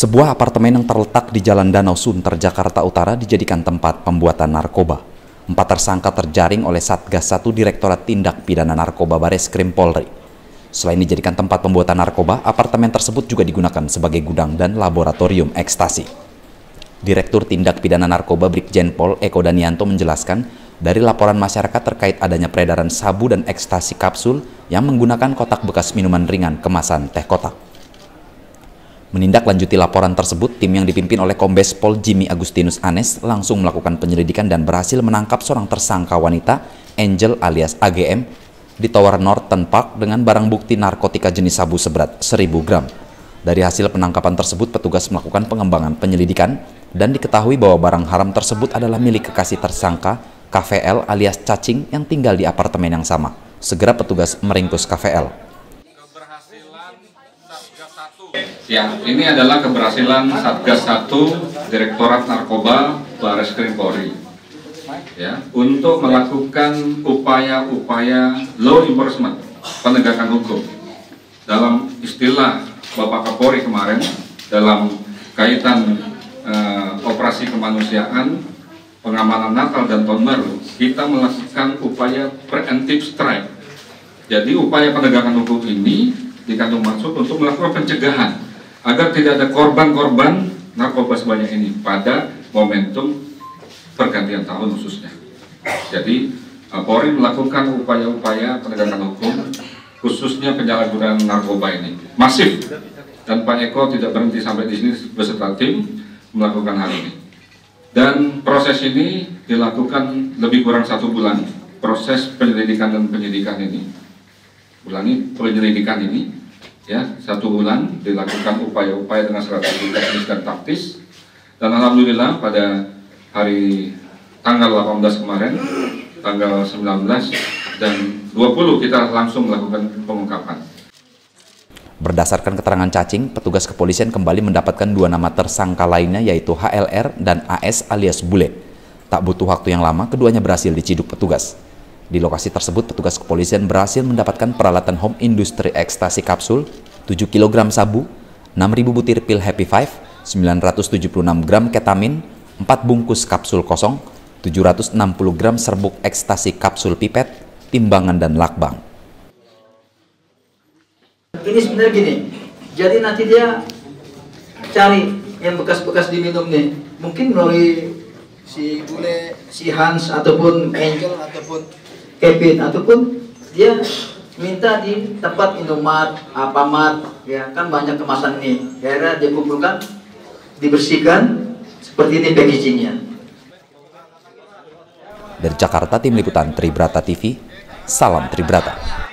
Sebuah apartemen yang terletak di Jalan Danau Sunter, Jakarta Utara dijadikan tempat pembuatan narkoba. 4 tersangka terjaring oleh Satgas 1 Direktorat Tindak Pidana Narkoba Bareskrim Polri. Selain dijadikan tempat pembuatan narkoba, apartemen tersebut juga digunakan sebagai gudang dan laboratorium ekstasi. Direktur Tindak Pidana Narkoba Brigjen Pol Eko Danianto menjelaskan, dari laporan masyarakat terkait adanya peredaran sabu dan ekstasi kapsul yang menggunakan kotak bekas minuman ringan kemasan teh kotak. Menindaklanjuti laporan tersebut, tim yang dipimpin oleh Kombes Pol Jimmy Agustinus Anes langsung melakukan penyelidikan dan berhasil menangkap seorang tersangka wanita, Angel alias AGM, di Tower Norton Park dengan barang bukti narkotika jenis sabu seberat 1000 gram. Dari hasil penangkapan tersebut, petugas melakukan pengembangan penyelidikan dan diketahui bahwa barang haram tersebut adalah milik kekasih tersangka, KVL alias Cacing, yang tinggal di apartemen yang sama. Segera petugas meringkus KVL. Ya, ini adalah keberhasilan Satgas 1 Direktorat Narkoba Bareskrim Polri, ya, untuk melakukan upaya-upaya law enforcement, penegakan hukum. Dalam istilah Bapak Kapolri kemarin, dalam kaitan operasi kemanusiaan, pengamanan Natal dan Tahun Baru, kita melakukan upaya preemptive strike. Jadi upaya penegakan hukum ini dikandung maksud untuk melakukan pencegahan agar tidak ada korban-korban narkoba sebanyak ini pada momentum pergantian tahun khususnya. Jadi Polri melakukan upaya-upaya penegakan hukum khususnya penyalahgunaan narkoba ini masif, dan Pak Eko tidak berhenti sampai di sini beserta tim melakukan hal ini. Dan proses ini dilakukan lebih kurang 1 bulan, proses penyelidikan dan penyidikan ini. Penyelidikan ini, ya, 1 bulan dilakukan upaya-upaya dengan strategi teknis dan taktis. Dan alhamdulillah pada hari tanggal 18 kemarin, tanggal 19 dan 20 kita langsung melakukan pengungkapan. Berdasarkan keterangan Cacing, petugas kepolisian kembali mendapatkan 2 nama tersangka lainnya, yaitu HLR dan AS alias Bule. Tak butuh waktu yang lama, keduanya berhasil diciduk petugas. Di lokasi tersebut, petugas kepolisian berhasil mendapatkan peralatan home industri ekstasi kapsul, 7 kg sabu, 6.000 butir pil Happy Five, 976 gram ketamin, 4 bungkus kapsul kosong, 760 gram serbuk ekstasi kapsul pipet, timbangan dan lakbang. Ini sebenarnya gini, jadi nanti dia cari yang bekas-bekas diminum nih, mungkin melalui si Bule, si Hans, ataupun Angel, ataupun Kevin, ataupun dia minta di tempat Indomaret, Alfamart, ya kan banyak kemasan nih, daerah dia kumpulkan, dibersihkan, seperti ini packagingnya. Dari Jakarta, Tim Liputan Tribrata TV, salam Tribrata.